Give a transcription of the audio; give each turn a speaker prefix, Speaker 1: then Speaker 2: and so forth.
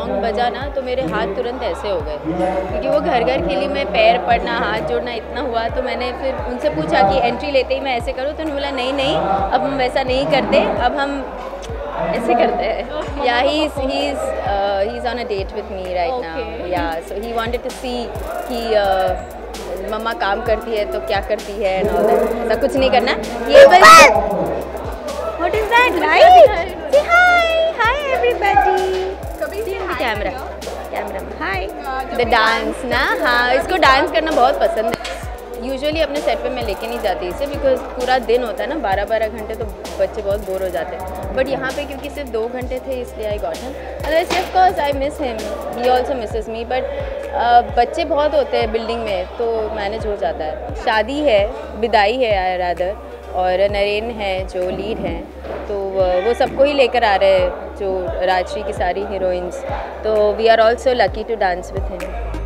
Speaker 1: Song बजा ना तो मेरे हाथ तुरंत ऐसे हो गए, क्योंकि वो घर घर खेली में पैर पड़ना हाथ जोड़ना इतना हुआ। तो मैंने फिर उनसे पूछा कि एंट्री लेते ही मैं ऐसे करूँ, तो उन्होंने बोला नहीं नहीं अब हम वैसा नहीं करते, अब हम ऐसे करते हैं। Yeah he is on a date with me right now. Yeah so he wanted to सी कि मम्मा काम करती है तो क्या करती है एंड ऑल दैट। ऐसा कुछ नहीं करना। ये बस what is that light? Say hi everybody.
Speaker 2: कभी
Speaker 1: कैमरा हाय। द डांस ना, हाँ इसको डांस करना बहुत पसंद है। यूजुअली अपने सेट पे मैं लेके नहीं जाती इसे, बिकॉज पूरा दिन होता है ना 12-12 घंटे, तो बच्चे बहुत बोर हो जाते हैं। बट यहाँ पे क्योंकि सिर्फ 2 घंटे थे इसलिए I got him. Otherwise of course I miss him, he also misses me, but बच्चे बहुत होते हैं बिल्डिंग में तो मैनेज हो जाता है। शादी है, विदाई है आई रादर, और नरेन है जो लीड हैं, तो वो सबको ही लेकर आ रहे हैं, जो राजश्री की सारी हीरोइंस। तो we are also lucky to dance with him.